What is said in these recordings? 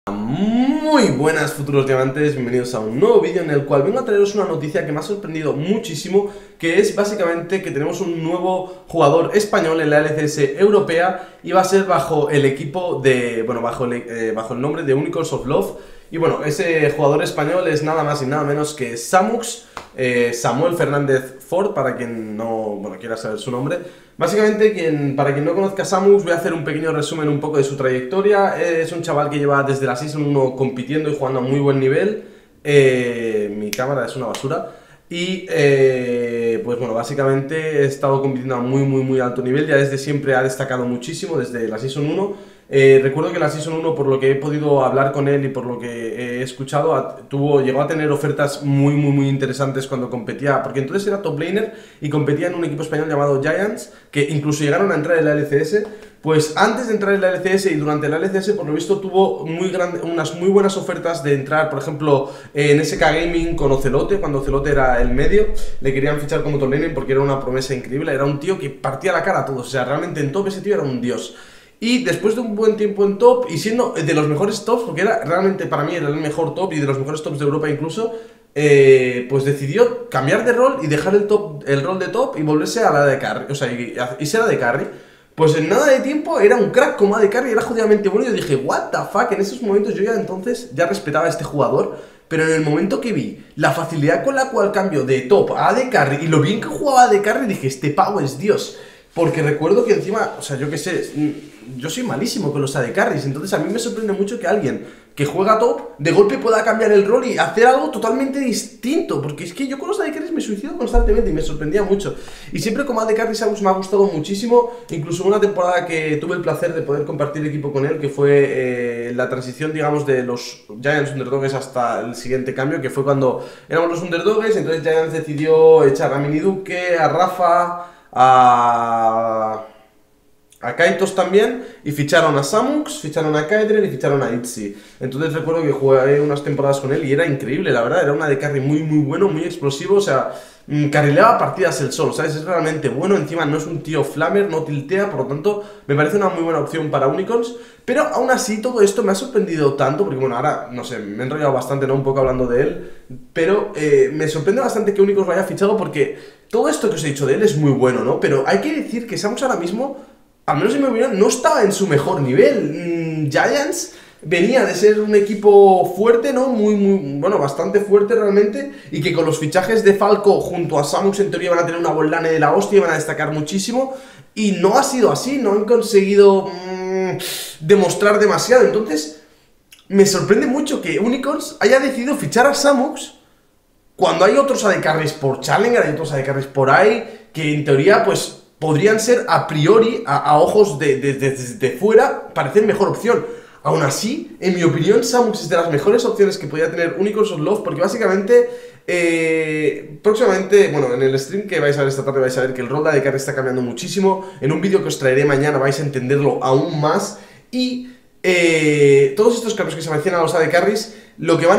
Muy buenas futuros diamantes, bienvenidos a un nuevo vídeo en el cual vengo a traeros una noticia que me ha sorprendido muchísimo, que es básicamente que tenemos un nuevo jugador español en la LCS europea y va a ser bajo el equipo de, bueno, bajo el nombre de Unicorns of Love. Y bueno, ese jugador español es nada más y nada menos que Samux, Samuel Fernández Ford, para quien no, bueno, quiera saber su nombre. Básicamente, para quien no conozca a Samux, voy a hacer un pequeño resumen un poco de su trayectoria. Es un chaval que lleva desde la Season 1 compitiendo y jugando a muy buen nivel. Mi cámara es una basura. Y pues bueno, básicamente he estado compitiendo a muy alto nivel. Ya desde siempre ha destacado muchísimo, desde la Season 1. Recuerdo que la Season 1, por lo que he podido hablar con él y por lo que he escuchado, llegó a tener ofertas muy interesantes cuando competía, porque entonces era top laner y competía en un equipo español llamado Giants, que incluso llegaron a entrar en la LCS. Pues antes de entrar en la LCS y durante la LCS, por lo visto, tuvo unas muy buenas ofertas de entrar, por ejemplo, en SK Gaming con Ocelote, cuando Ocelote era el medio. Le querían fichar como top laner porque era una promesa increíble, era un tío que partía la cara a todos, o sea, realmente en top ese tío era un dios. Y después de un buen tiempo en top y siendo de los mejores tops, porque era realmente para mí era el mejor top y de los mejores tops de Europa incluso, pues decidió cambiar de rol y dejar el rol de top y volverse a la de carry, o sea, y ser AD carry. Pues en nada de tiempo era un crack como AD carry, era jodidamente bueno y yo dije, what the fuck, en esos momentos yo ya entonces ya respetaba a este jugador, pero en el momento que vi la facilidad con la cual cambio de top a AD carry y lo bien que jugaba AD carry, dije, este pavo es Dios. Porque recuerdo que encima, o sea, yo qué sé, yo soy malísimo con los AD carries, entonces a mí me sorprende mucho que alguien que juega top, de golpe pueda cambiar el rol y hacer algo totalmente distinto, porque es que yo con los AD carries me suicido constantemente y me sorprendía mucho. Y siempre como AD carry Samus me ha gustado muchísimo, incluso una temporada que tuve el placer de poder compartir equipo con él, que fue la transición, digamos, de los Giants Underdogs hasta el siguiente cambio, que fue cuando éramos los Underdogs, entonces Giants decidió echar a Miniduque, a Rafa, a Kaitos también, y ficharon a Samux, ficharon a Kaedren y ficharon a Itzy. Entonces recuerdo que jugué unas temporadas con él y era increíble, la verdad, era una de carry muy bueno, muy explosivo, o sea, carrileaba partidas él solo, ¿sabes? Es realmente bueno, encima no es un tío flamer, no tiltea, por lo tanto, me parece una muy buena opción para Unicorns, pero aún así todo esto me ha sorprendido tanto, porque bueno, ahora, no sé, me he enrollado bastante, ¿no? Un poco hablando de él, pero me sorprende bastante que Unicorns lo haya fichado porque todo esto que os he dicho de él es muy bueno, ¿no? Pero hay que decir que Samus ahora mismo, al menos en mi opinión, no estaba en su mejor nivel. Giants venía de ser un equipo fuerte, ¿no? Bueno, bastante fuerte realmente, y que con los fichajes de Falco junto a Samus en teoría van a tener una boldane de la hostia y van a destacar muchísimo, y no ha sido así, no han conseguido demostrar demasiado. Entonces, me sorprende mucho que Unicorns haya decidido fichar a Samus cuando hay otros AD carries por Challenger, hay otros AD carries por ahí, que en teoría, pues, podrían ser a priori, a ojos de fuera, parecer mejor opción. Aún así, en mi opinión, Samux es de las mejores opciones que podría tener Unicorns of Love, porque básicamente, próximamente, bueno, en el stream que vais a ver esta tarde vais a ver que el rol de AD carry está cambiando muchísimo. En un vídeo que os traeré mañana vais a entenderlo aún más. Y todos estos cambios que se mencionan a los AD carries, lo que van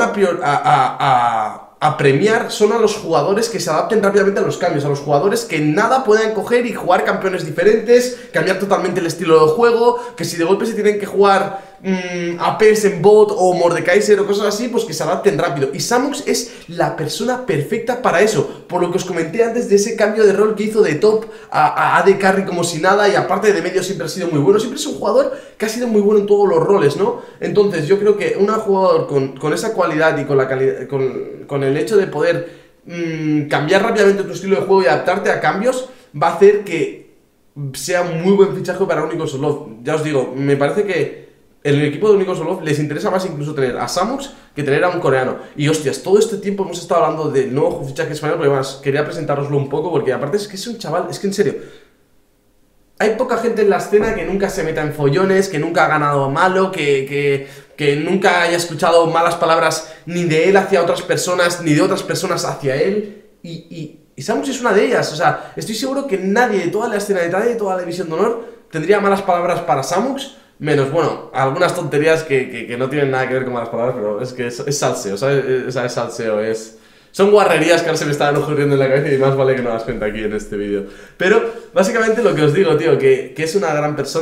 a premiar son a los jugadores que se adapten rápidamente a los cambios, a los jugadores que nada puedan coger y jugar campeones diferentes, cambiar totalmente el estilo de juego, que si de golpe se tienen que jugar APs en bot o Mordekaiser o cosas así, pues que se adapten rápido. Y Samux es la persona perfecta para eso, por lo que os comenté antes de ese cambio de rol que hizo de top a AD carry como si nada, y aparte de medio siempre ha sido muy bueno, siempre es un jugador que ha sido muy bueno en todos los roles, ¿no? Entonces yo creo que un jugador con esa cualidad y con la calidad, con el hecho de poder cambiar rápidamente tu estilo de juego y adaptarte a cambios, va a hacer que sea un muy buen fichaje para Unicorns of Love. Ya os digo, me parece que el equipo de Unicorns of Love les interesa más incluso tener a Samux que tener a un coreano. Y hostias, todo este tiempo hemos estado hablando del nuevo fichaje español, pero además quería presentároslo un poco porque aparte es que es un chaval, es que en serio, hay poca gente en la escena que nunca se meta en follones, que nunca ha ganado malo, que nunca haya escuchado malas palabras ni de él hacia otras personas, ni de otras personas hacia él. Y Samus es una de ellas. O sea, estoy seguro que nadie de toda la escena, de toda la división de honor, tendría malas palabras para Samus. Menos, bueno, algunas tonterías que no tienen nada que ver con malas palabras, pero es que es salseo, ¿sabes? Es salseo, son guarrerías que ahora se me están ocurriendo en la cabeza y más vale que no las cuente aquí en este vídeo. Pero, básicamente lo que os digo, tío, que es una gran persona,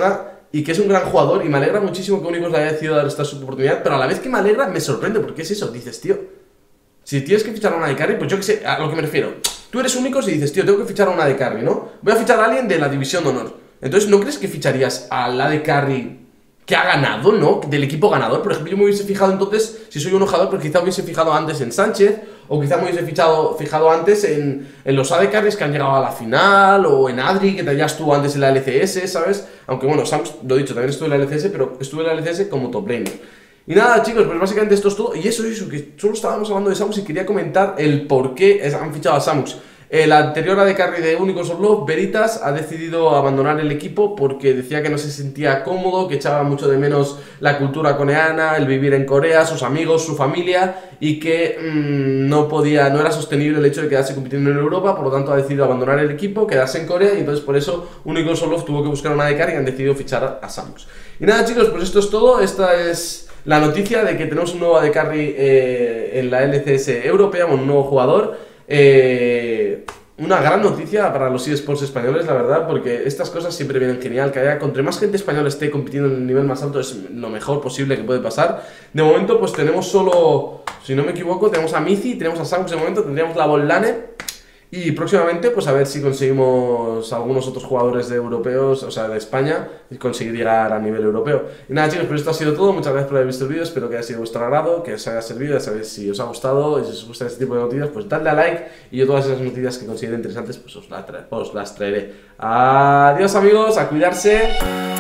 y que es un gran jugador, y me alegra muchísimo que Únicos le haya decidido dar esta oportunidad, pero a la vez que me alegra, me sorprende, porque es eso, dices, tío, si tienes que fichar a una de carry, pues yo que sé, a lo que me refiero, tú eres Únicos y dices, tío, tengo que fichar a una de carry, ¿no? Voy a fichar a alguien de la División de Honor. Entonces, ¿no crees que ficharías a la de carry que ha ganado, ¿no? Del equipo ganador. Por ejemplo, yo me hubiese fijado entonces, si soy un jugador, pues quizá me hubiese fijado antes en Sánchez, o quizá me hubiese fijado antes en los AD carries que han llegado a la final, o en Adri, que ya estuvo antes en la LCS, ¿sabes? Aunque bueno, Samus, lo he dicho, también estuve en la LCS, pero estuve en la LCS como top laner. Y nada, chicos, pues básicamente esto es todo. Y eso, que solo estábamos hablando de Samus y quería comentar el por qué han fichado a Samus. La anterior AD Carry de Únicos Orlov, Veritas, ha decidido abandonar el equipo porque decía que no se sentía cómodo, que echaba mucho de menos la cultura coreana, el vivir en Corea, sus amigos, su familia, y que no era sostenible el hecho de quedarse compitiendo en Europa. Por lo tanto ha decidido abandonar el equipo, quedarse en Corea, y entonces por eso Únicos Orlov tuvo que buscar una AD Carry y han decidido fichar a Samus. Y nada, chicos, pues esto es todo. Esta es la noticia de que tenemos un nuevo AD Carry en la LCS europea, un nuevo jugador. Una gran noticia para los eSports españoles, la verdad, porque estas cosas siempre vienen genial. Que haya, contra más gente española esté compitiendo en el nivel más alto, es lo mejor posible que puede pasar. De momento, pues tenemos solo, si no me equivoco, tenemos a Mizi, tenemos a Samus de momento, tendríamos la Bollane. Y próximamente, pues a ver si conseguimos algunos otros jugadores de europeos, o sea, de España, y conseguir llegar a nivel europeo. Y nada, chicos, pues esto ha sido todo. Muchas gracias por haber visto el vídeo, espero que haya sido de vuestro agrado, que os haya servido. Ya sabéis, si os ha gustado y si os gusta este tipo de noticias, pues dadle a like, y yo todas esas noticias que considere interesantes, pues os las traeré. Adiós, amigos, a cuidarse.